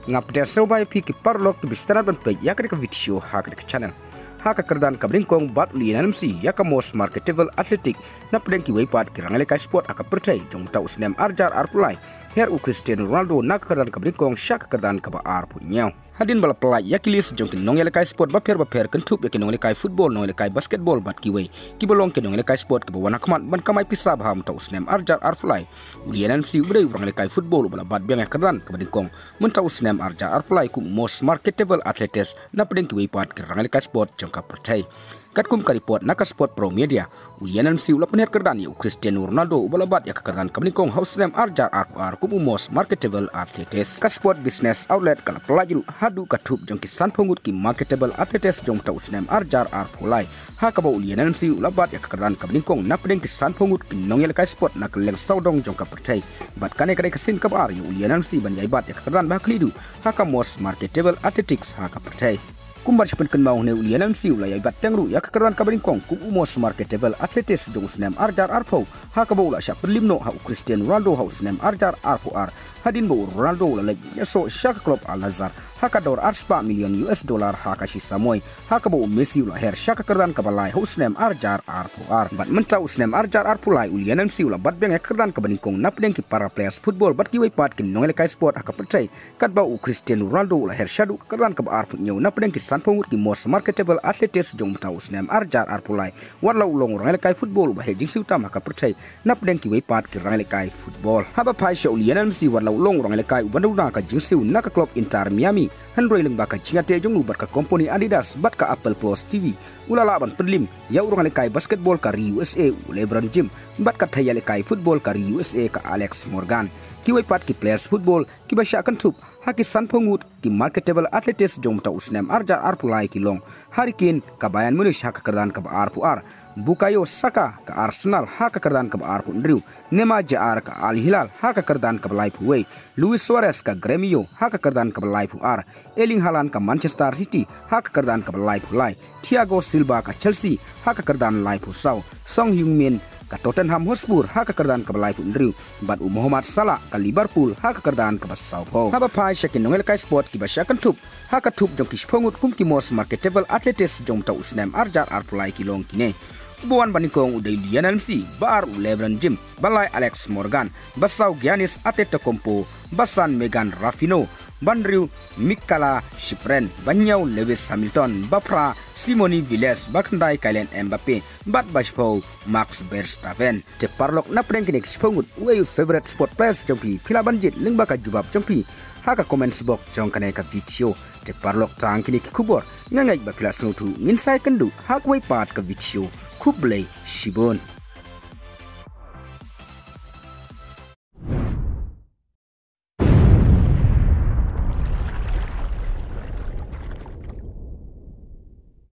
ngap de so bai pi ki parlok ki bistaran ban pe ya ka video ha ka channel ha ka kerdan ka bringkong bat lian MC ya ka most marketable athletic na plen ki weipat ki rangale ka sport aka pertai jong ta usnem arjar arpulai her u Cristiano Ronaldo na ka kerdan ka bringkong syak kerdan ka ba ar punyau hadin bala pelai yakilis jong tin nongele kai sport ba per kentup yakin nongele kai football nongele kai basketball bat ki wei ki bolong ke nongele kai sport ke wana kamat ban kamai pisa baham ta usnem arjar arfly ulian MC ubdai nongele kai football bala bat beng kerdan ka bringkong mun ta usnem arjar arfly ku most marketable athletes na plen ki wei pat ke rangale kai sport jong ka pertai kat kum ka report naka sport pro media ulian MC ulap ner kerdan yu Cristiano Ronaldo bala bat ya kerdan ka bringkong house name arjar ar ku most marketable athletes ka sport business outlet kala pelajul hadu katup jong kisan pengut ki marketable athletes jong ta usnem arjar ar pulai ha ka ba ulian MC ulabat ya kerdan ka bringkong na plen kisan pengut ki nongel kai sport na keleng saudong jong ka pertai bat kane kare kasin ka bar yu ulian MC ban yai bat ya kerdan ba klidu ha ka most marketable athletics ha ka pertai kumbar sepen mau ne ulian MC ulai bat tengru ya kerdan ka bringkong ku most marketable athletes jong usnem arjar arpo ha ka ba ula sya perlimno ha Cristiano Ronaldo ha usnem arjar arpo ar hadin bo Ronaldo la lagi so syak club Al Nazar haka dor $4 million haka si samoy haka bo Messi ula her syak kerdan ka balai usnem arjar arpo ar bat menta usnem arjar arpo lai ulian MC ula bat beng kerdan ka bringkong na plen ki para players football bat ki wei pat ki nongel kai sport haka percai kat ba Cristiano Ronaldo ula her syadu kerdan ka ba arpo nyau na plen ki san pengut ki most marketable athletes jong ta usnem arjar arpo lai warla ulong rangel kai football ba hejing si utama ka percai na plen ki wei pat ki rangel kai football haba pai sya ulian MC warla ulong rangel kai ubanduna ka jingsiu na ka club Inter Miami handroi leng baka Kynjat jong ubar ka company Adidas bat ka Apple Plus TV ulala ban perlim ya urang le kai basketball ka USA LeBron James bat ka thaya le kai football ka USA ka Alex Morgan ki wei pat ki players football ki ba sya kan tup haki san pengut ki marketable athletes jong ta usnem arjar arpulai ki long harikin ka Bayern Munich haka kerdan ka ba arpu ar Bukayo Saka ka Arsenal haka kerdan ka ba arpu ndriu Nema Jar ka Al Hilal haka kerdan ka ba Liverpool wei Luis Suarez ka Gremio haka kerdan ka ba Liverpool ar Erling Haaland ka Manchester City haka kerdan ka ba Liverpool lai Thiago Silva ka Chelsea haka kerdan Liverpool sau Song Heung-min ka Tottenham Hotspur haka kerdan ka balai pundriu bat Muhammad Salah ka Liverpool haka kerdan ka Sao Paulo haba pai syakin nongel kai sport ki ba syakan tup haka tup jong kis pengut kum ki most marketable athletes jong ta usnem arjar arpulai ki long kine buan banikong udai lian MC bar LeBron James balai Alex Morgan basau Giannis Antetokounmpo basan Megan Rapinoe Bandriu Mikala Shipren Banyau Lewis Hamilton Bafra Simoni Villes Bakandai Kylian Mbappe Bat Bashpo Max Verstappen te parlok na pren kinek spongut we favorite sport players jompi pila banjit lingba ka jubab jompi haka comments box jong kane ka video te parlok tang kinek kubor ngangai ba pila snotu nginsai kendu hak we pat ka video kublai shibon